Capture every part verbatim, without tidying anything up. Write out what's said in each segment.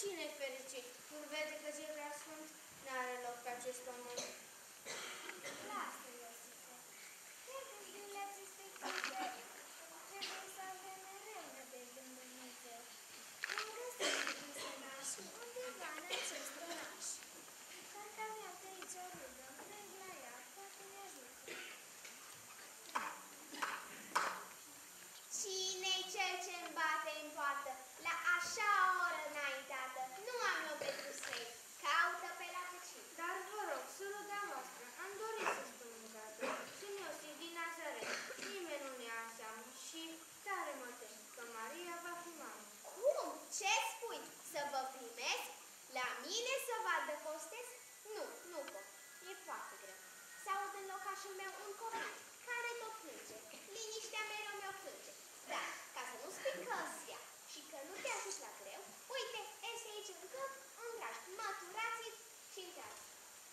cine-i fericit? Nu vede că ziua sfânt n-are loc pe acest pământ. Lasă, Iosife, trebuie zilele acestei cuveri. Trebuie să avem mereu nădejde în Dumnezeu. Am găsit prisănași undeva în acest oraș. Parcă avea pe aici o rudă, merg la ea, poate ne ajută. Cine-i cel ce-mi bate în poartă la așa oră înaintată? Nu am eu pentru străin, caută pe la vecin. Dar vă rog, să ruga voastră, am dorit să spun în gata. Sunt Iosif din Nazaret, nimeni nu ne ia în seamă și tare mă tem că Maria va fi mamă. Cum? Ce spui? Să vă primesc? La mine să vă adăpostesc? Nu, nu pot. E foarte greu. S-aud în locașul meu un copil care tot plânge. Liniștea mereu mi-o frânge. Dar, ca să nu spui că îți ia și că nu te ajut la greu, uite, este aici în câmp un drag. Măturați-l și intrați.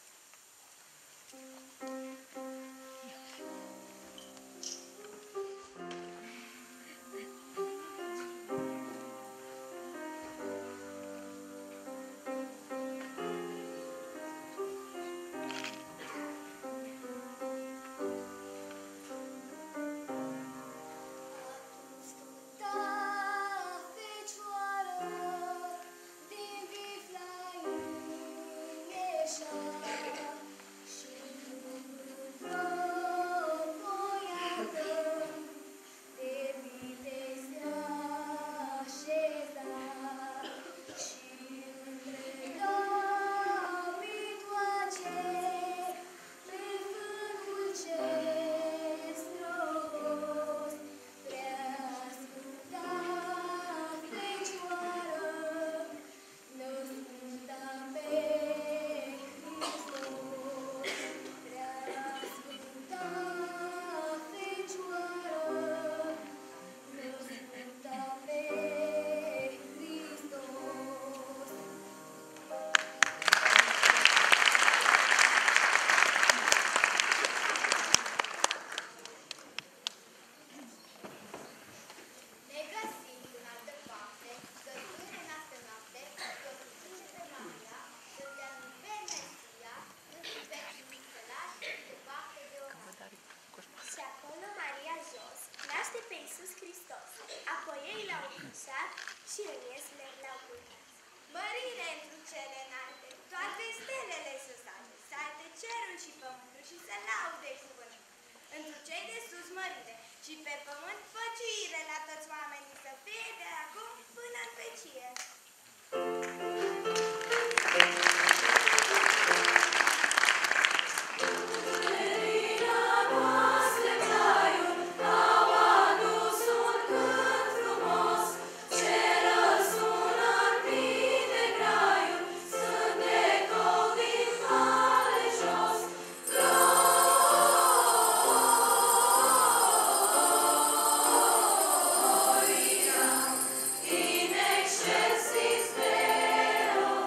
Și pe pământ făciuire la toți oamenii să fie de acum până în vecie. In excelsis Deo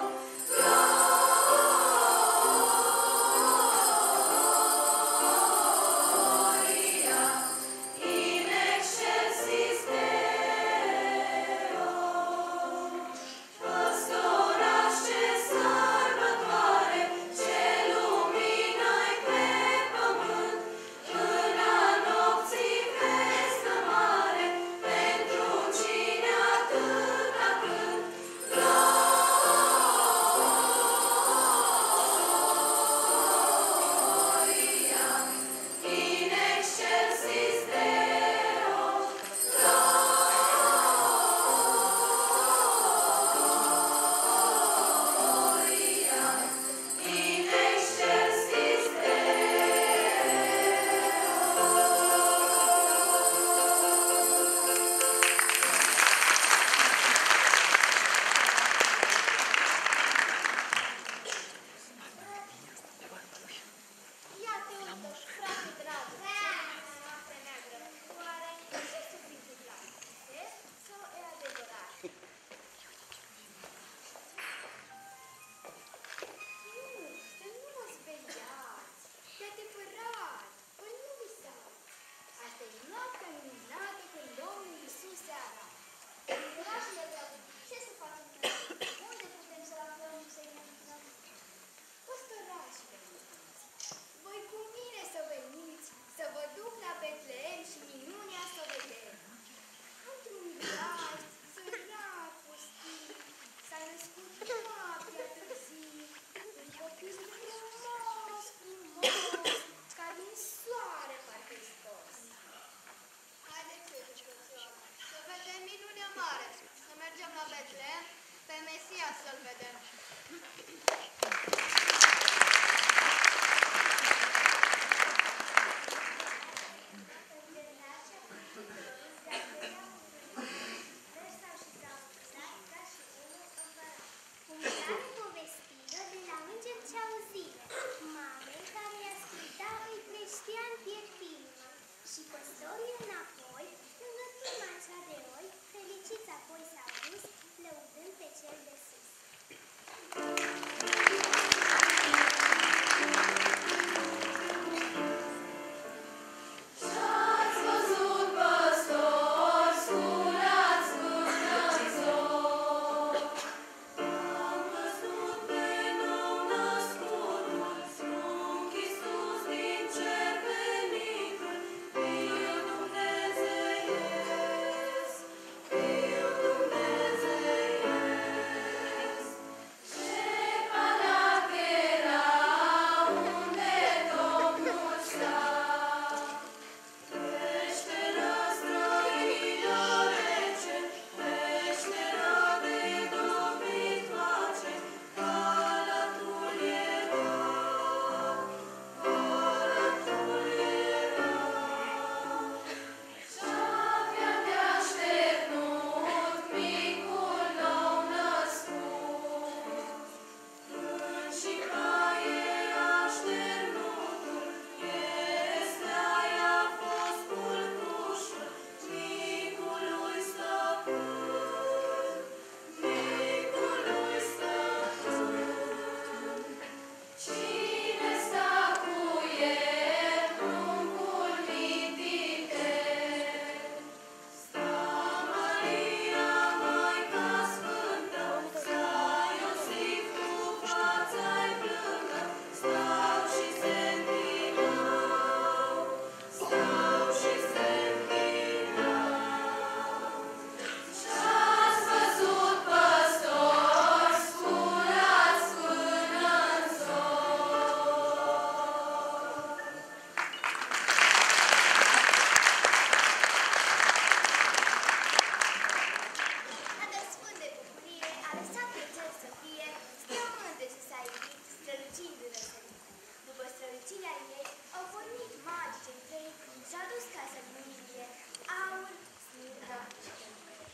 soția ei au pornit magice între ei și au dus ca să mânie aur, smirnă și tempere.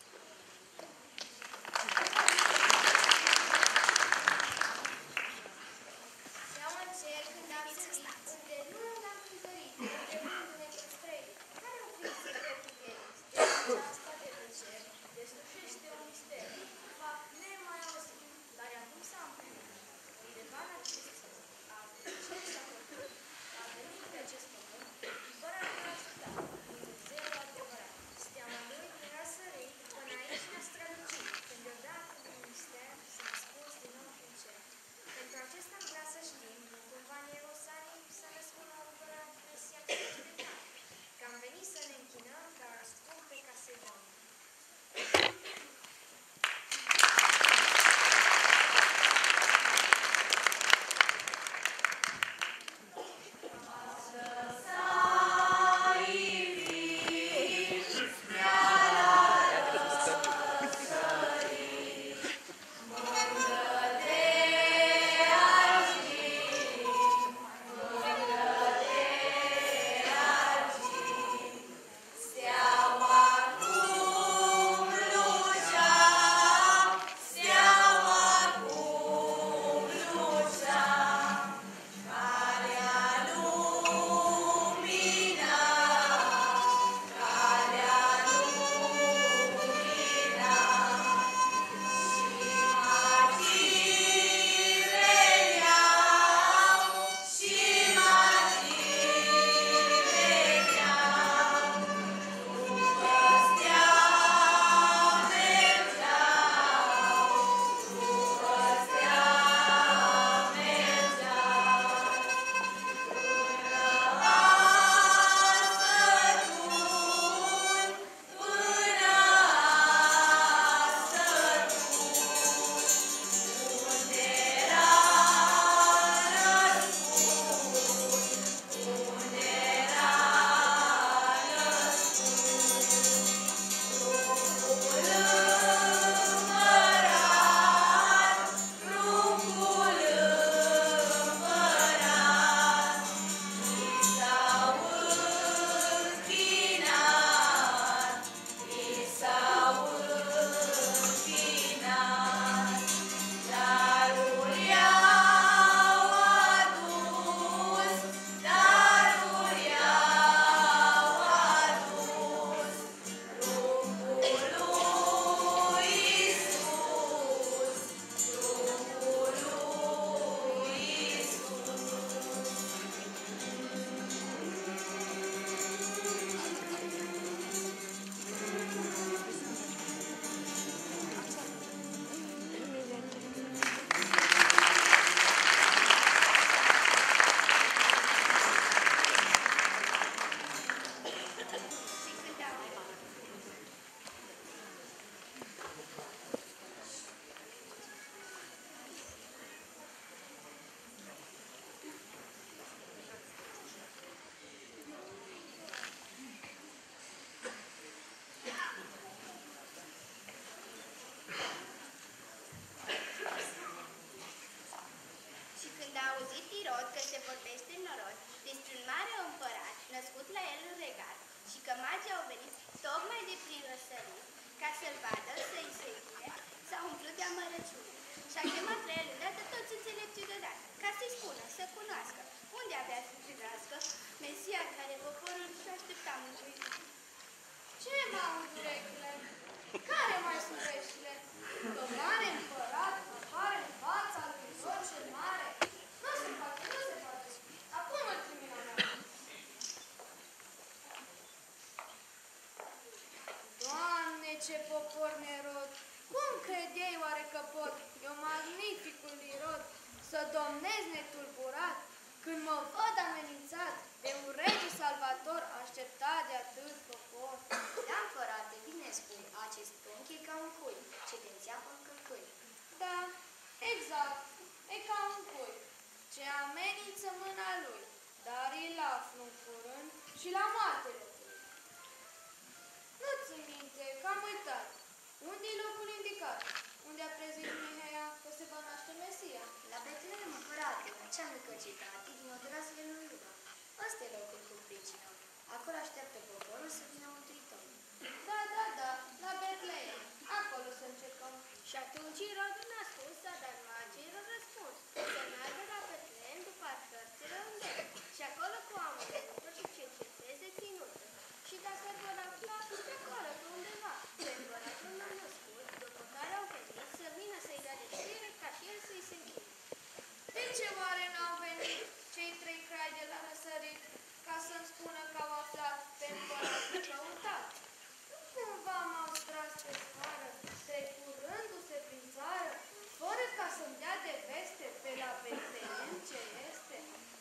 Iau în cer când am sărit, unde nu l-am cântărit, unde vându-ne cu străi, care au fi secretul ei, stela aceasta de pe cer, deslușește un mister, fapt nemai auzit, care acum s-a împlinit. Undeva la acest cer, a cer s-a făcut, a venit pe acest pământ, împăratul așteptat, Dumnezeul adevărat, steaua lui era sărit, până aici ne-a strălucit, când deodată un mister s-a ascuns din nou în cer. Pentru acesta am vrea să știm, cumva în Ierusalim să ne spună împărat Mesia așteptat, că am venit să ne închinăm ca răscumpe ca să-i dăm. născut la el în regat, și că magii au venit tocmai de prin răsărit, ca să-l vadă, să-i se ghine, s-au umplut de amărăciune. Și-a chemat la el îndată toți înțelepții deodată, ca să-i spună, să cunoască, unde avea să privească Mesia care poporul și aștepta mântuitor. Ce m-au urechile? Care mai sunt veștile? Că mare împărat apare în fața lui Zor cel mare. Nu se poate, nu se poate. Acum îl trimit la mea. Doamne, ce popor nerod! Cum credeai oare că pot, eu magnificul irod, să domnesc netulburat, când mă văd amenințat de un rege salvator așteptat de atât popor? Da, împărate, bine spui, acest pânc e ca un cui, ce te înțeapă în căcâi. Da, exact, e ca un cui, ce amenință mâna lui, dar îl aflu în curând și la moartele tăi. Nu-ți minte că am uitat. Unde-i locul indicat? Unde a prezis Mihaia că se va naște Mesia? La Betlehem, împărate, la cea mică cetate din odrazele acolo așteaptă poporul să vină Mântuitorul. Da, da, da, la Betleem. Acolo să încercăm. Și atunci Irodul n-a spus, dar magii i-au răspuns. Să meargă la Betleem după cărțile unde și acolo cu amănuntul și ce cerceteze ținutul. Și dacă vor afla, de acolo pe undeva, pe împăratul n-a născut, după care au venit să vină să-i dea de știre ca și el să-i se închine. De ce oare n-au venit cei trei crai de la răsărit ca să-mi spună că au aflat pe împăratul căutat? Nu cumva m-au stras pe scară, trecurându-se prin țară, fără ca să-mi dea de veste pe la Betleem ce este?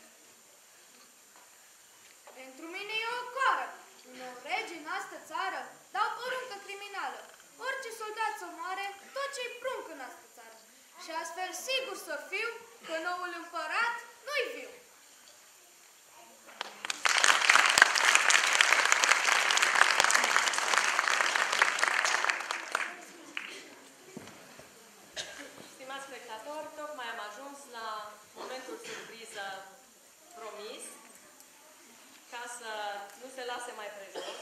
Pentru mine e o coară. Unor regi în astă țară dau poruncă criminală. Orice soldat să moare, tot ce-i prunc în astă țară. Și astfel sigur să fiu că noul împărat nu-i viu. Stimați spectatori, tocmai am ajuns la momentul surpriză promis, ca să nu se lase mai prejos.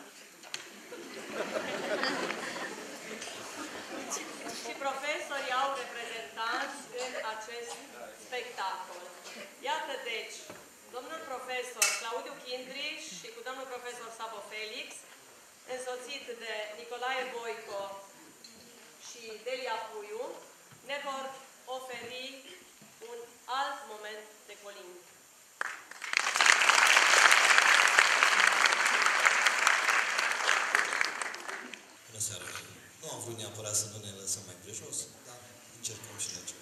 Și profesorii au reprezentanți în acest spectacol. Iată deci, domnul profesor Claudiu Chindriș și cu domnul profesor Sabo Felix, însoțit de Nicolae Boico și Delia Puiu, ne vor oferi un alt moment de colimb. Bună seara! Nu am vrut neapărat să nu ne lăsăm mai prejos, dar încercăm și noi.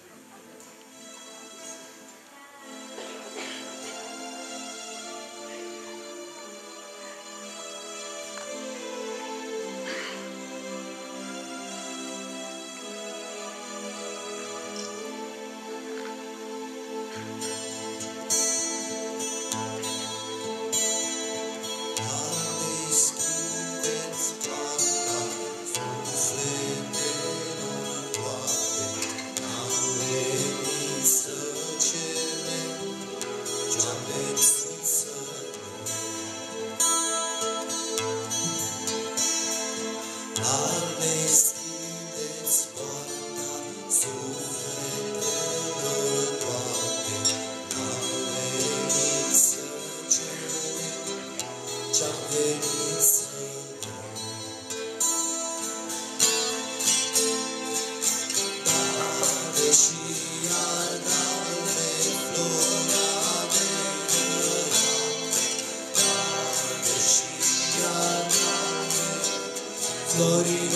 Glory.